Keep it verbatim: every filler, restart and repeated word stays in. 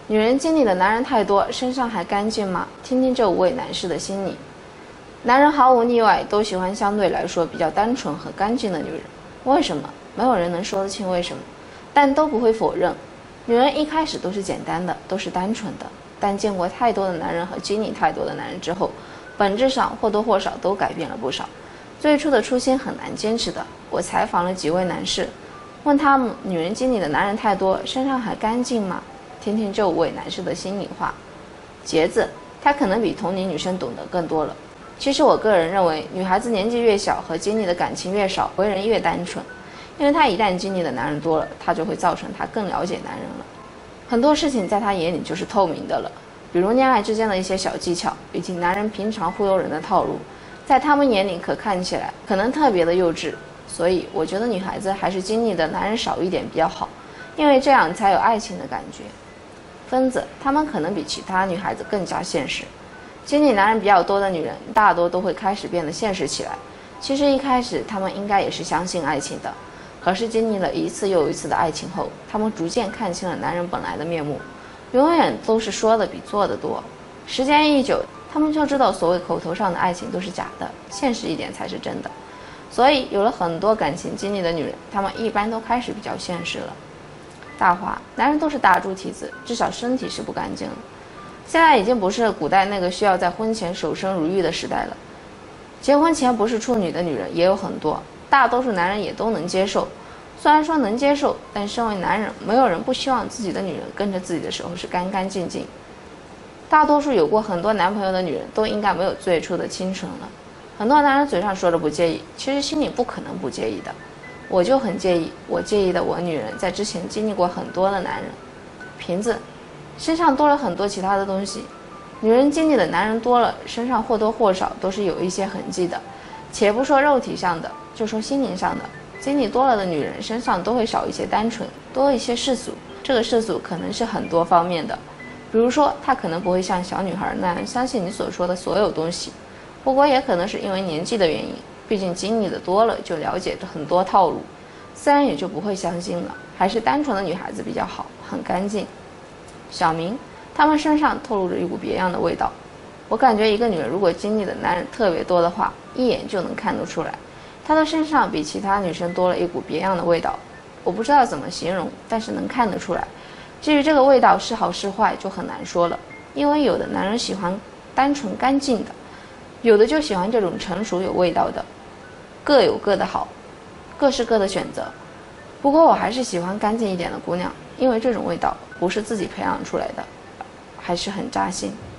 女人经历的男人太多，身上还干净吗？听听这五位男士的心理。男人毫无例外都喜欢相对来说比较单纯和干净的女人，为什么？没有人能说得清为什么，但都不会否认，女人一开始都是简单的，都是单纯的。但见过太多的男人和经历太多的男人之后，本质上或多或少都改变了不少。最初的初心很难坚持的。我采访了几位男士，问他们女人经历的男人太多，身上还干净吗？听听这五位男士的心里话。杰子，他可能比同龄女生懂得更多了。其实我个人认为，女孩子年纪越小和经历的感情越少，为人越单纯，因为她一旦经历的男人多了，她就会造成她更了解男人了。很多事情在她眼里就是透明的了，比如恋爱之间的一些小技巧，以及男人平常忽悠人的套路，在他们眼里可看起来可能特别的幼稚。所以我觉得女孩子还是经历的男人少一点比较好，因为这样才有爱情的感觉。疯子，她们可能比其他女孩子更加现实。经历男人比较多的女人，大多都会开始变得现实起来。其实一开始她们应该也是相信爱情的，可是经历了一次又一次的爱情后，她们逐渐看清了男人本来的面目，永远都是说的比做的多。时间一久，她们就知道所谓口头上的爱情都是假的，现实一点才是真的。所以有了很多感情经历的女人，她们一般都开始比较现实了。大话，男人都是大猪蹄子，至少身体是不干净了。现在已经不是古代那个需要在婚前守身如玉的时代了。结婚前不是处女的女人也有很多，大多数男人也都能接受。虽然说能接受，但身为男人，没有人不希望自己的女人跟着自己的时候是干干净净。大多数有过很多男朋友的女人都应该没有最初的清纯了。很多男人嘴上说着不介意，其实心里不可能不介意的。我就很介意，我介意的我女人在之前经历过很多的男人。瓶子，身上多了很多其他的东西。女人经历的男人多了，身上或多或少都是有一些痕迹的。且不说肉体上的，就说心灵上的，经历多了的女人身上都会少一些单纯，多一些世俗。这个世俗可能是很多方面的，比如说她可能不会像小女孩那样相信你所说的所有东西，不过也可能是因为年纪的原因，毕竟经历的多了，就了解很多套路，自然也就不会相信了。还是单纯的女孩子比较好，很干净。小明，她们身上透露着一股别样的味道。我感觉一个女人如果经历的男人特别多的话，一眼就能看得出来，她的身上比其他女生多了一股别样的味道。我不知道怎么形容，但是能看得出来。至于这个味道是好是坏就很难说了，因为有的男人喜欢单纯干净的，有的就喜欢这种成熟有味道的，各有各的好，各是各的选择。不过我还是喜欢干净一点的姑娘，因为这种味道不是自己培养出来的，还是很扎心。